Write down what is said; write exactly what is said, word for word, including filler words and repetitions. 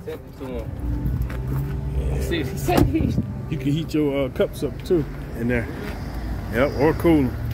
sent it to him. Yeah. See, he said he. You can heat your uh, cups up too in there. Yep, or cool 'em.